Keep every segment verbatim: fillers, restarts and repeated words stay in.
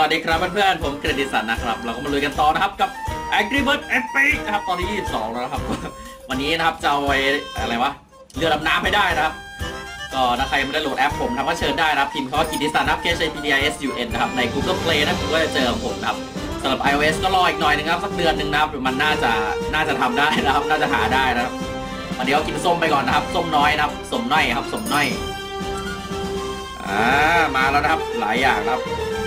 วัสดีครับเพื่อนๆผมเกรดิสันนะครับเราก็มาลุยกันต่อนะครับกับ Angry Birds Epic นะครับตอนที่ยี่สิบสองแล้วนะครับวันนี้นะครับจะเอาไว้อะไรวะเรือดำน้ำให้ได้นะครับก็ถ้าใครไม่ได้โหลดแอปผมทำก็เชิญได้นะครับพิมพ์คำว่ากิติสันนะครับ K H I P D I S U N นะครับใน Google Play นะผมก็จะเจอผมนะครับสำหรับ iOS ก็รออีกหน่อยนึงครับสักเดือนหนึ่งนะครับมันน่าจะน่าจะทำได้นะครับน่าจะหาได้นะครับวันนี้เรากินส้มไปก่อนนะครับส้มน้อยนะครับสมน้อยครับสมน้อยอ่ามาแล้วนะครับหลายอย่างครับ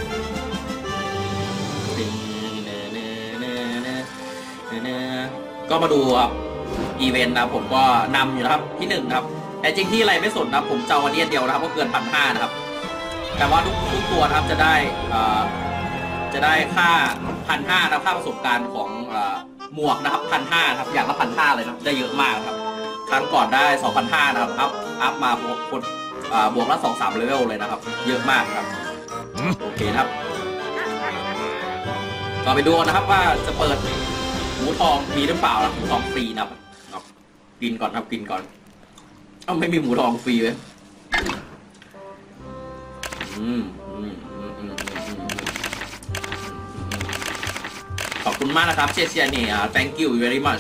ก็มาดูครับอีเวนต์นะผมก็นำอยู่นะครับที่หนึ่งครับแต่จริงที่อะไรไม่สนนะผมเจ้าวันนี้เดียวนะครับก็เกินพันห้านะครับแต่ว่าทุกทุกตัวนะครับจะได้จะได้ค่าพันห้านะค่าประสบการณ์ของหมวกนะครับพันห้าครับอย่างละพันห้าเลยนะได้เยอะมากครับครั้งก่อนได้สองพันห้านะครับอัพอัพมาบวกคนบวกละสองสามเลเวลเลยนะครับเยอะมากครับโอเคครับก็ไปดูนะครับว่าจะเปิดหมูทองมีหรือเปล่าหมูทองฟรีนะครับกินก่อนครับกินก่อนเอ้าไม่มีหมูทองฟรีเลยอืมขอบคุณมากนะครับเชียร์เชียร์เนี่ย thank you very much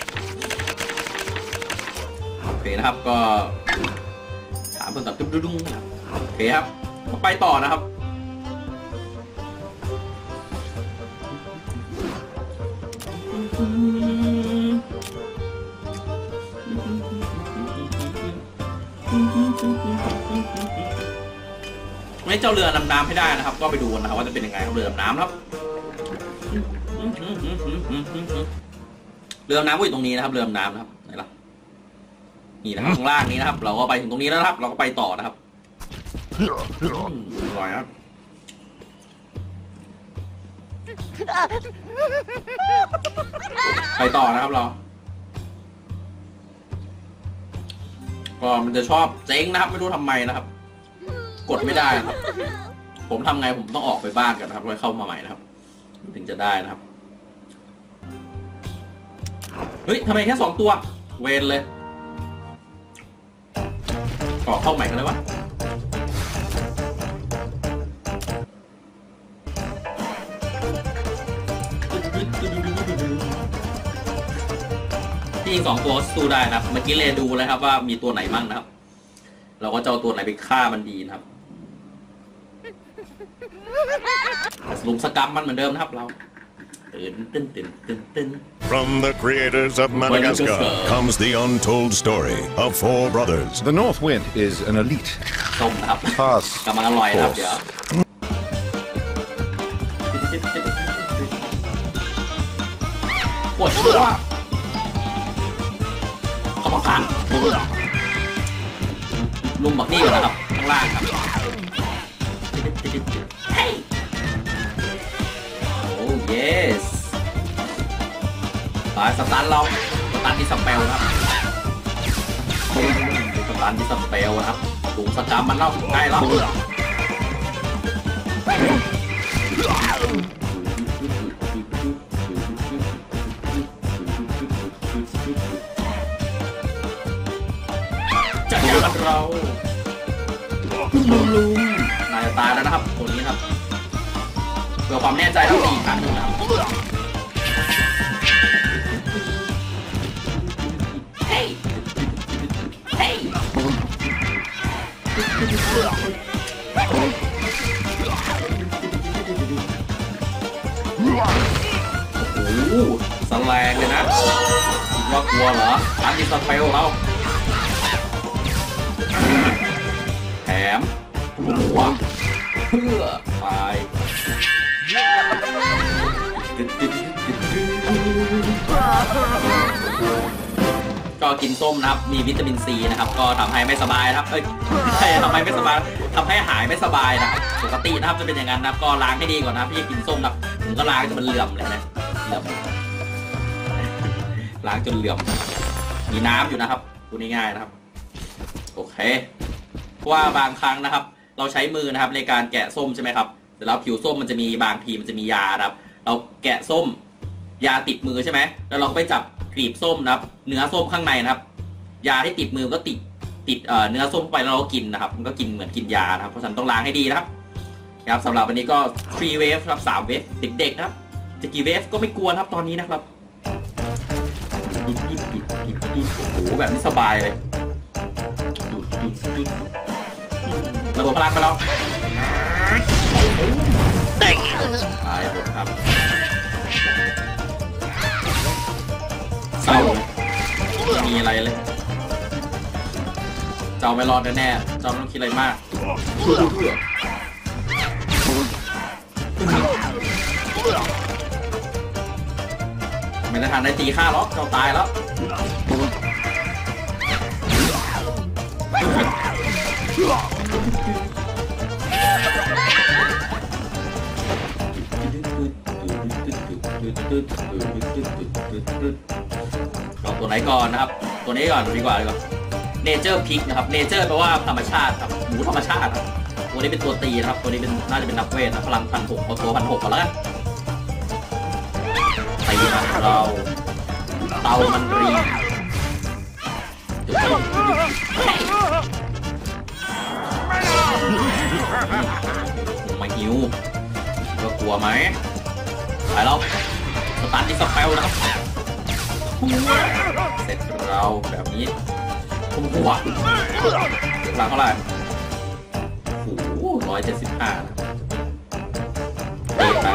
โอเคนะครับก็ถามเพื่อนกับดุ้งดุ้งโอเคครับไปต่อนะครับไม่เจ้าเรือดำน้ำให้ได้นะครับก็ไปดูนะครับว่าจะเป็นยังไงครับเรือดำน้ำครับเรือดำน้ำก็อยู่ตรงนี้นะครับเรือดำน้ำนะครับไหนล่ะนี่นะครับข้างล่างนี้นะครับเราก็ไปถึงตรงนี้แล้วครับเราก็ไปต่อนะครับอร่อยครับไปต่อนะครับเราก็มันจะชอบเจ๊งนะครับไม่รู้ทำไมนะครับกดไม่ได้ครับผมทำไงผมต้องออกไปบ้านกันนะครับแล้วเข้ามาใหม่นะครับถึงจะได้นะครับเฮ้ยทำไมแค่สองตัวเวนเลยต่อเข้าใหม่กันเลยวะที่ยิงสองตัวสู้ได้นะครับเมื่อกี้เลยดูเลยครับว่ามีตัวไหนมั่งนะครับเราก็จะเอาตัวไหนไปฆ่ามันดีนะครับลุมสกัมมันเหมือนเดิมนะครับเราตื่นตื่นตื่นตื่นตื่น From the creators of Madagascar comes the untold story of four brothers. The North Wind is an elite. ส้มนะครับ Pass. กำลังอร่อยนะครับเดี๋ยวปวดหัวขอบคุณลุมบักนี่ก่อนนะครับข้างล่างครับโอ้ yes ตายสตันเราสตันที่สเปลครับสตันที่สเปลนะครับถุงสกัมมันเล่าใกล้แล้วจัดการกับเราลุงลุงนายจะตายแล้วนะครับตัวนี้ครับเพื่อความแน่ใจเราอีกครั้งหนึ่งนะครับเฮ้ยเฮ้ยโอ้โหสแลงเลยนะคิดว่ากลัวเหรออันนี้สเปลเราแถมหัวเพื่อตายก็กินส้มนะครับมีวิตามินซีนะครับก็ทำให้ไม่สบายนะครับเอ้ยทำให้ไม่สบายทำให้หายไม่สบายนะครับปกตินะครับจะเป็นอย่างนั้นนะครับก็ล้างให้ดีก่อนนะพี่กินส้มนะผมก็ล้างจนมันเหลื่อมเลยนะเหลื่อมล้างจนเหลื่อมมีน้ำอยู่นะครับพูดง่ายๆนะครับโอเคเพราะว่าบางครั้งนะครับเราใช้มือนะครับในการแกะส้มใช่ไหมครับแต่แล้วผิวส้มมันจะมีบางทีมันจะมียาครับเราแกะส้มยาติดมือใช่ไหมแล้วเราก็ไปจับกลีบส้มนะครับเนื้อส้มข้างในนะครับยาที่ติดมือก็ติดติดเนื้อส้มไปแล้วเรากินนะครับมันก็กินเหมือนกินยานะครับเพราะฉะนั้นต้องล้างให้ดีนะครับครับสำหรับวันนี้ก็ทรีเวฟครับสามเวฟเด็กๆนะครับจะกี่เวฟก็ไม่กลัวครับตอนนี้นะครับโอ้โหแบบนี้สบายเลยระบบพลังไปแล้วตายหมดครับเศร้าไม่มีอะไรเลยเจ้าไม่รอดแน่ๆเจ้าไม่ต้องคิดอะไรมากไม่ได้ทันได้ตีฆ่าหรอกเจ้าตายแล้วเอาตัวไหนก่อนนะครับตัวนี้ก่อนดีกว่าดีกว่าเนเจอร์พิกนะครับเนเจอร์แปลว่าธรรมชาติครับหมูธรรมชาติครับตัวนี้เป็นตัวตีนะครับตัวนี้เป็นน่าจะเป็นนักเวทนะพลังพันหกเอาตัวพันหกก่อนแล้วกันตีนะเราเตามันรีมาหิวก็กลัวไหมไปแล้วสตาร์ทดิสเปลนะครับเสร็จเราแบบนี้คุ้มหัวหลังเท่าไหร่โอ้โหร้อยเจ็ดสิบห้านะเตะไป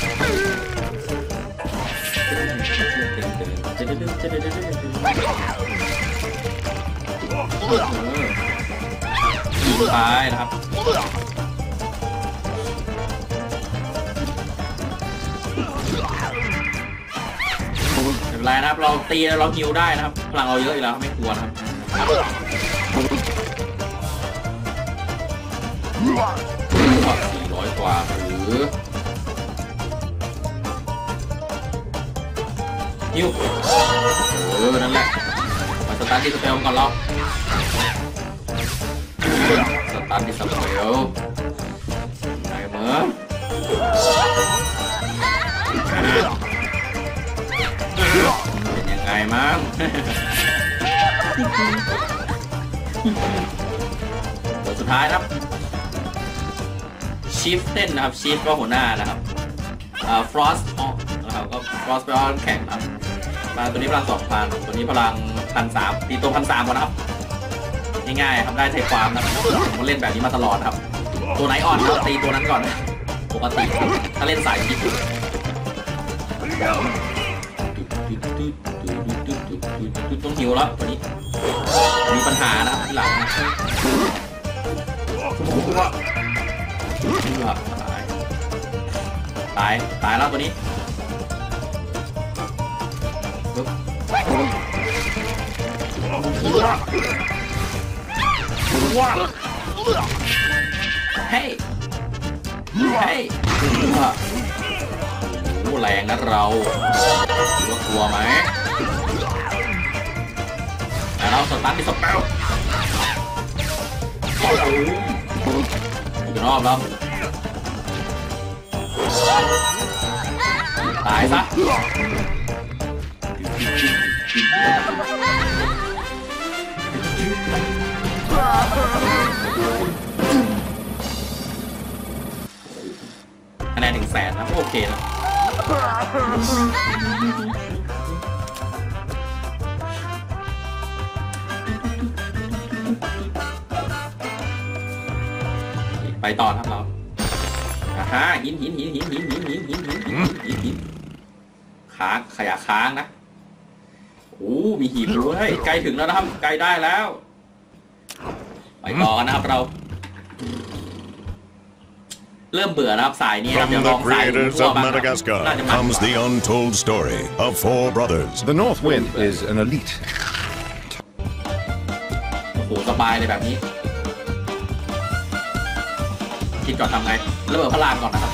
ยิงไปนะครับไม่เป็นไรนะครับเราตีเราฮิวได้นะครับพลังเราเยอะอยู่แล้วไม่กลัวนะครับสี่ร้อยกว่าหรือฮิวเออนั่นแหละมาสตาร์ทดิสเปลก่อนเราสตาร์ทดิสเปลไหนเมื่อเป็นยังไงมั้งตัวสุดท้ายครับชิฟเต้นนะครับชิฟก็หัวหน้านะครับอ่าฟรอสต์นะครับก็ฟรอสต์แปลว่าแข็งครับมาตัวนี้พลังสองพันตัวนี้พลังพันสามตีตัวพันสามก่อนนะครับง่ายๆครับได้ใจความนะครับผมเล่นแบบนี้มาตลอดครับตัวไหนอ่อนก็ตีตัวนั้นก่อนปกติถ้าเล่นสายชิฟต้องหิวแล้ววันนี้มีปัญหานะครับที่หลังตายตายแล้วตัวนี้เฮ้ยเฮ้ยโอ้แรงนะเรากลัวไหมแต่เราสตาร์ทที่สเปลอีกรอบแล้วตายซะคะแนนถึงแสนนะโอเคนะไปต่อครับเราอ่าฮะหินหินหินหินหินหินหินหินหินหินหินหินค้างขยะค้างนะโอ้มีหีบด้วยใกล้ถึงแล้วนะครับใกล้ได้แล้วไปต่อกันนะครับเราเริ่มเบื่อนะครับสายนี้ครับ From the creators of Madagascar comes the untold story of four brothers. The North Wind is an elite. โอ้โหสบายเลยแบบนี้คิดก่อนทำไงระเบิดพลังก่อนนะครับ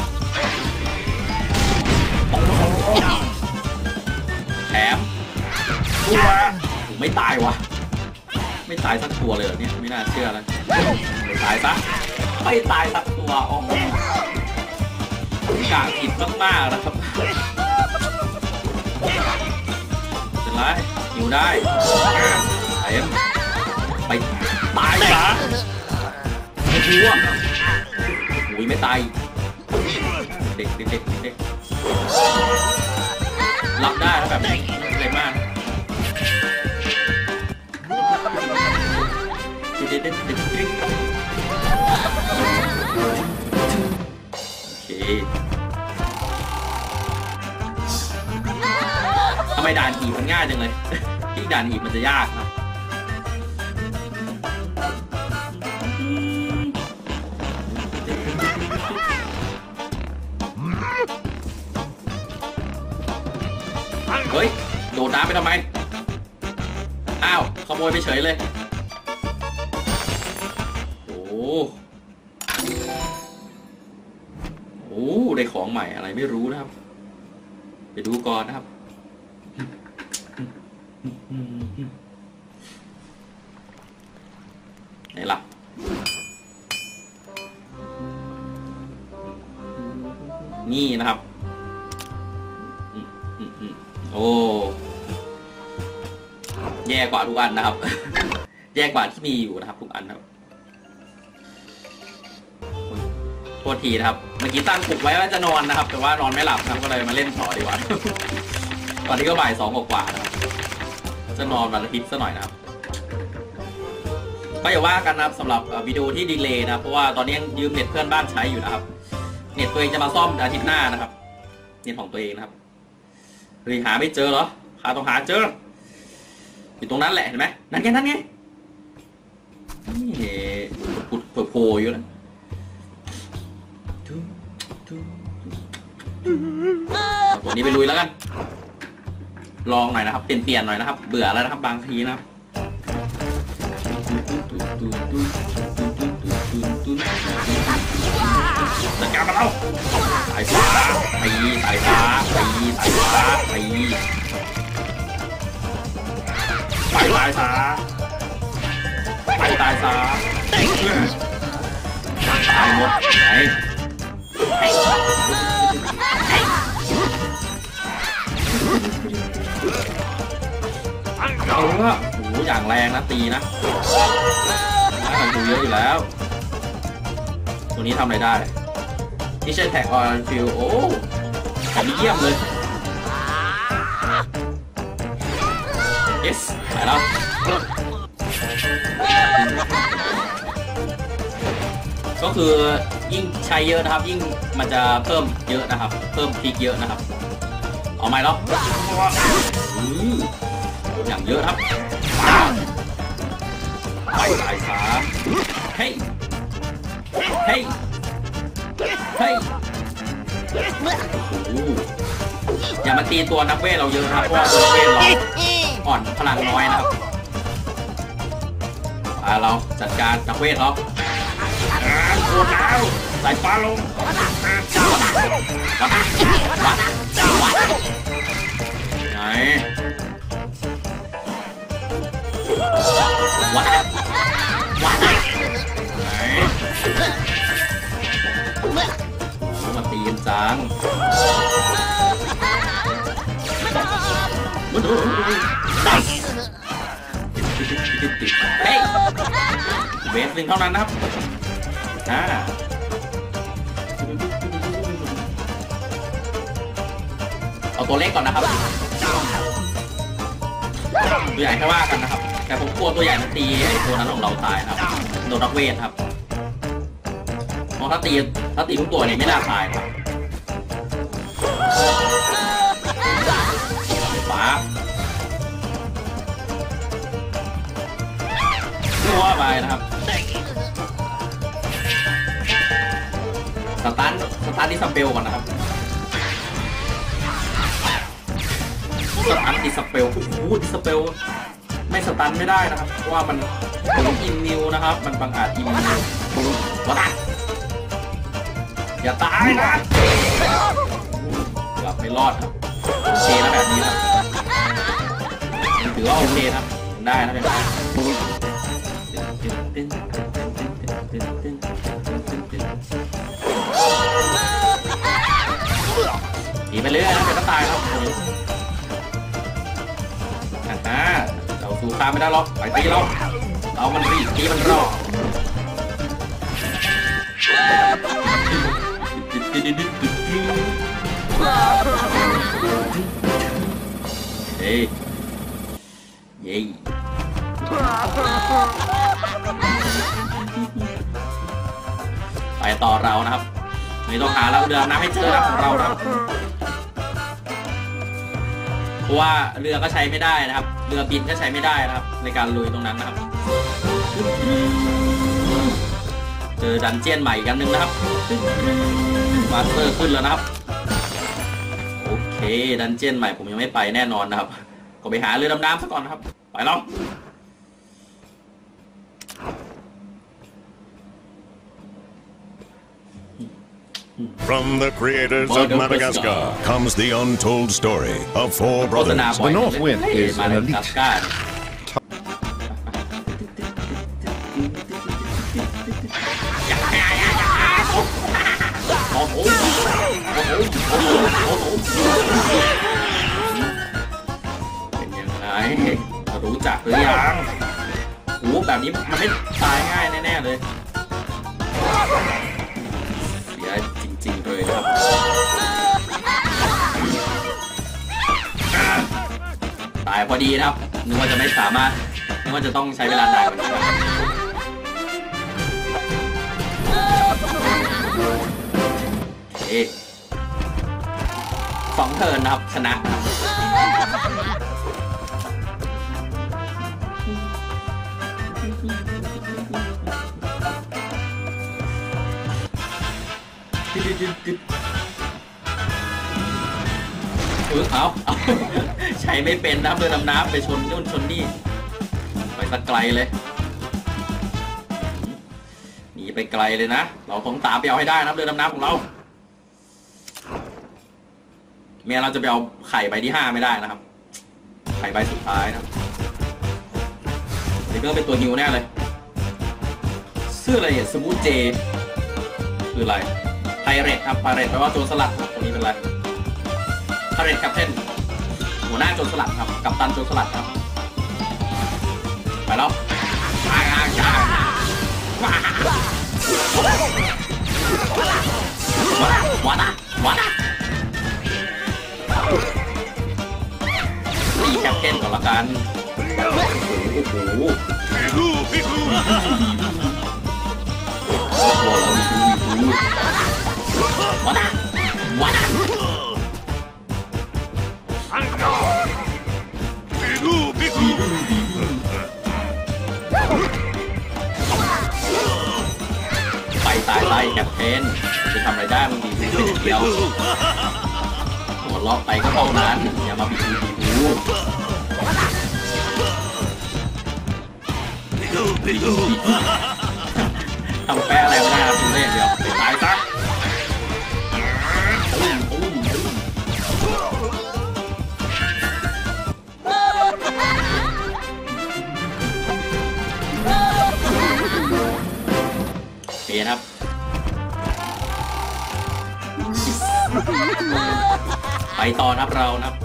แถมไม่ตายวะไม่ตายสักตัวเลยเนี่ยไม่น่าเชื่อเลยไม่ตายซะไม่ตายสักตัวโอ้โหกางผิดมากๆนะครับเป็นไรอยู่ได้เอ็มไปตายซะไม่ชัวร์อุ้ยไม่ไม่ตายเด็กเด็กเด็กเด็กรับได้แล้วแบบนี้เลยมากเด็กเด็กเด็กเด็กโอเคทำไมด่านหีบมันง่ายจังเลยที่ด่านหีบมันจะยากนะเฮ้ยโดดน้ำไปทำไมอ้าวขโมยไปเฉยเลยโอ้โหได้ของใหม่อะไรไม่รู้นะครับไปดูก่อนนะครับไหนล่ะนี่นะครับโอ้แย่กว่าทุกอันนะครับ แย่กว่าที่มีอยู่นะครับทุกอันครับโทษทีนะครับเมื่อกี้ตั้งปลุกไว้ว่าจะนอนนะครับแต่ว่านอนไม่หลับนะครับก็เลยมาเล่นต่อดีกว่า ตอนนี้ก็บ่ายสองกว่านะครับจะนอนวันอาทิตย์ซะหน่อยนะครับก็อย่าว่ากันนะครับสำหรับวิดีโอที่ดีเลย์นะเพราะว่าตอนนี้ยังยืมเน็ตเพื่อนบ้านใช้อยู่นะครับเน็ตตัวเองจะมาซ่อมอาทิตย์หน้านะครับเน็ตของตัวเองนะครับเฮ้ยหาไม่เจอเหรอหาต้องหาเจออยู่ตรงนั้นแหละเห็นไหมนั่นไงนั่นไงนี่ปุดเปิดโผล่อยู่นะตัวนี้ไปลุยแล้วกันลองหน่อยนะครับเปลี่ยนเปลี่ยนหน่อยนะครับเบื่อแล้วนะครับบางทีนะครับจัดการมาแล้วสายฟ้าตีสายฟ้าตีสายฟ้าตีไปตายซะไปตายซะตายหมดไหนเอาละโอ้โหอย่างแรงนะตีนะน่าจะดูเยอะอยู่แล้วตัวนี้ทำอะไรได้นี่ใช่แท็กออนฟิลโอ้ของเยี่ยมเลยเอสไปแล้วก็คือยิ่งใช้เยอะนะครับยิ่งมันจะเพิ่มเยอะนะครับเพิ่มพลิกเยอะนะครับเอาไหมแล้วอย่างเยอะครับไปตายซะเฮ้ยเฮ้ยเฮ้ยอย่ามาตีตัวนักเวทเราเยอะนะครับเพราะว่าตัวนักเวทเราอ่อนพลังน้อยนะครับเราจัดการนักเวทเราโคตรแล้วใส่ฟ้าลงวัดวัดวัดไหนวัดวัดไหนมาตีกันจังมาดูเฮ้ยเวฟหนึ่งเท่านั้นนะครับอ่าเอาตัวเล็กก่อนนะครับตัวใหญ่แค่ว่ากันนะครับแต่ผมกลัวตัวใหญ่มันตีไอ้ตัวนั้นของเราตายนะครับโดนนักเวทครับเพราะถ้าตีถ้าตีทุกตัวเนี่ยไม่น่าตายครับฟ้าตัวไปนะครับสตาร์ทสตาร์ทที่สเปลก่อนนะครับสตาร์ทที่สเปลโอ้โหที่สเปลไม่สตาร์ทไม่ได้นะครับเพราะว่ามันเป็นอิมนิวนะครับมันบังอาจอิมนิววัดอย่าตายนะกลับไม่รอดครับโอเคนะแบบนี้ครับถือว่าโอเคครับได้นะเป็นหนีไปเรื่อยนะเป็นก็ตายครับอ่าเราสู้ข้ามไม่ได้หรอกไปตีเราเรามันรีบตีมันรอเฮ้ยเย้ไปต่อเรานะครับไม่ต้องหาเราเรือน้ำให้เจอของเราครับเพราะว่าเรือก็ใช้ไม่ได้นะครับเรือบินก็ใช้ไม่ได้นะครับในการลุยตรงนั้นนะครับเจอดันเจียนใหม่กันหนึ่งนะครับมาสเตอร์ขึ้นแล้วนะครับโอเคดันเจียนใหม่ผมยังไม่ไปแน่นอนนะครับก็ไปหาเรือดำน้ำซะก่อนนะครับไปแล้ว From the creators of Madagascar comes the untold story of four brothers. The North Wind is an elite. เป็นยังไงรู้จักหรือยังโอ้แบบนี้มันไม่ตายง่ายแน่ๆเลยเสียจริงๆเลยครับตายพอดีนะครับนึกว่าจะไม่สามารถนึกว่าจะต้องใช้เวลานานกว่านี้โอเคสองเทิร์นนะครับชนะเออเอาเอาใช้ไม่เป็นนะครับเรือดำน้ำไปชนนู่นชนนี่ไปสักไกลเลยหนีไปไกลเลยนะเราต้องตามไปเอาให้ได้นะเรือดำน้ำของเราเมียเราจะไปเอาไข่ใบที่ห้าไม่ได้นะครับไข่ใบสุดท้ายนะครับนี่ก็เป็นตัวนิวแน่เลยเสื้ออะไรเนี่ยสมูทเจคืออะไรไพเรตครับไพเรตแปลว่าโจรสลัดตัวนี้เป็นอะไรไพเรตแคปเทนหัวหน้าโจรสลัดครับกัปตันโจรสลัดครับไปแล้วว้าวว้าวว้าวว้าวนี่แคปเทนก่อนละกันโอ้โหว้าวว้าวไปตายตายแคปเทนจะทำอะไรได้มึงดีสิเดียวหัวล็อกไปก็เท่านั้นอย่ามาบิดบิดหูทำแป้อะไรไม่ได้ครับคุณเล่นเดียวไปตายซะเปลี่ยนครับไปต่อครับเรานะครับ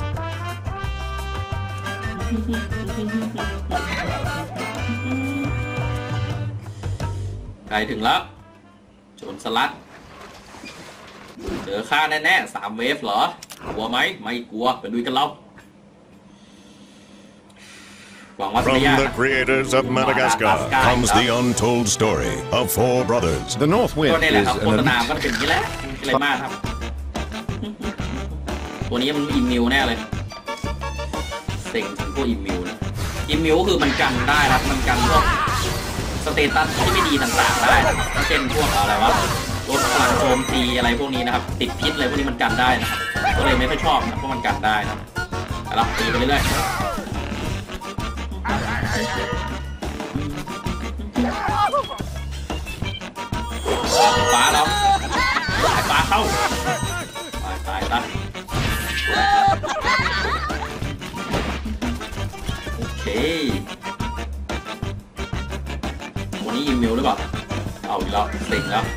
ใกล้ถึงแล้วโจรสลัดเจอข้าแน่ๆสามเวฟเหรอกลัวไหมไม่กลัวไปดูกันเรา From the creators of Madagascar comes the untold story of four brothers. The North Wind ก็นี่แหละ is ครับ an โฆษณา elite. ก็เป็นอย่างนี้แหละอะไรมากครับตัวนี้มันอิมมิวแน่เลยเซ็งถึงพวกอิมมิวนะอิมมิวคือมันกันได้ครับมันกันพวกสเตตัสที่ไม่ดีต่างๆได้ถ้าเป็นพวกอะไรวะลดพลังโจมตีอะไรพวกนี้นะครับติดพิษอะไรพวกนี้มันกันได้นะครับก็เลยไม่ค่อยชอบนะเพราะมันกันได้นะแล้วตีไปเรื่อยๆฟ้าแล้วฟ้าเข้าตายตายตายโอเควันนี้อีเมลหรือเปล่าเอาอีกแล้วเซ็งแล้ว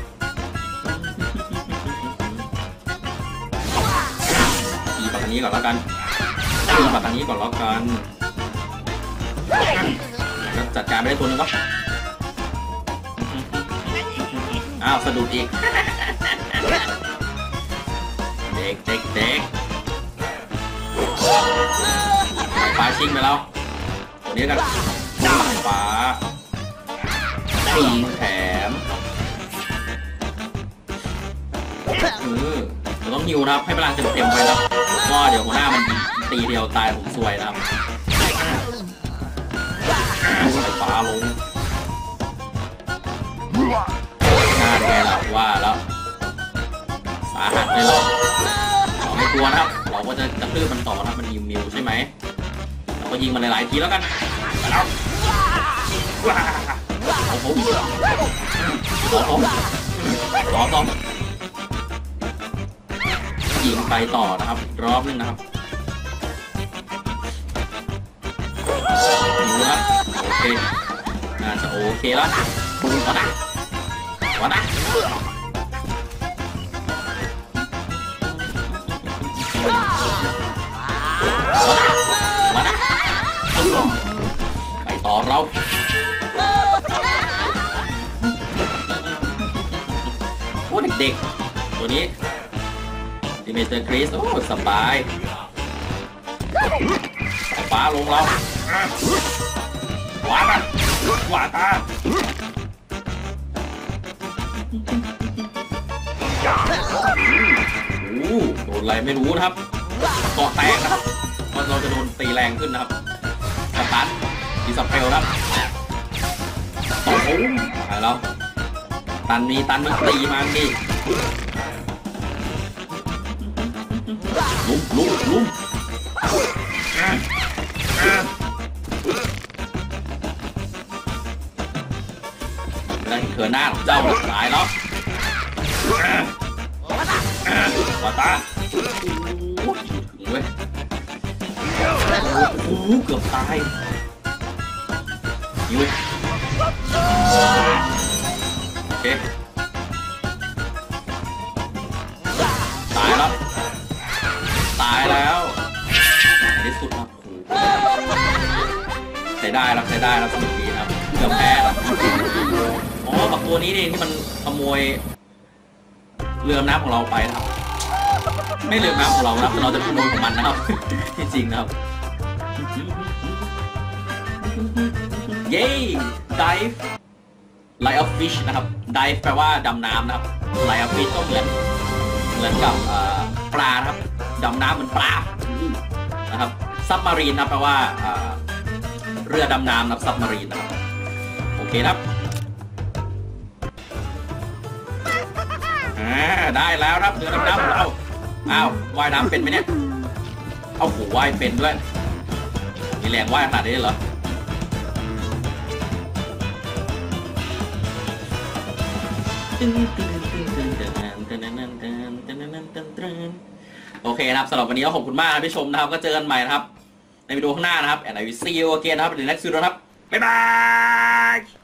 ตีปัตตานีก่อนแล้วกันตีปัตตานีก่อนแล้วกันจัดการไม่ได้ตัวนึงวะอ้าวสะดุดอีกด็กเด็กเด็กปลาชิงไปแล้วตัวนี้กันปลายิงแถมเออเราต้องฮิวนะครับให้พลังเต็มๆไปครับก็เดี๋ยวหัวหน้ามันตีเดียวตายผมซวยนะครับใส่ฟ้าลงหน้าแกเราว่าแล้วสาหัสเลยเราเราไม่กลัวนะครับเราก็จะกระทืบมันต่อนะครับมันยิงมิวใช่ไหมเราก็ยิงมันหลายๆทีแล้วกันแล้วโอ้โหขอผมขอผมยิงไปต่อนะครับรอบนึงนะครับยิงนะครับโอเคน่าจะโอเคแล้ววะนะวะนะวะนะไปต่อเราโอ้เด็กๆตัวนี้ดิเมเตอร์คริสโอ้สบายฟ้าลงเราหวาตาหวาตาโอ้โดนอะไรไม่รู้นะครับเกาะแตกนะครับมันเราจะโดนตีแรงขึ้นนะครับสตันดีสเปลครับโอ้โหไปแล้วตันนี้ตันนี้ตีมาดิลุ้มลุ้มลุ้มได้เขินหน้าเจ้าตายแล้ววาตาโอ้ยเว้ยโอ้โหเกือบตายอยู่โอเคตายแล้วตายแล้วในที่สุดครับใช้ได้ครับใช้ได้ครับสนุกดีครับเกือบแพ้แล้วอ๋อกับตัวนี้เองที่มันขโมยเรือน้ำของเราไปนะครับไม่เรือน้ำของเรานะครับเราจะขโมยของมันนะครับที่จริงนะครับเย้ dive like a fish นะครับ dive แปลว่าดำน้ำนะครับ like a fish ก็เหมือนเหมือนกับปลาครับดำน้ำเหมือนปลานะครับ submarine นะแปลว่าเรือดำน้ำนะครับ submarine นะครับโอเคครับได้แล้วครับเรือดำน้ำของเราอ้าวว่ายน้ำเป็นไหมเนี่ยเอาหูว่ายเป็นด้วยมีแรงว่ายขนาดนี้เหรอโอเคนะครับสำหรับวันนี้ก็ขอบคุณมากนะที่ชมนะครับก็เจอกันใหม่นะครับในวิดีโอข้างหน้านะครับ and I will see you again นะครับใน next video นะครับบ๊ายบาย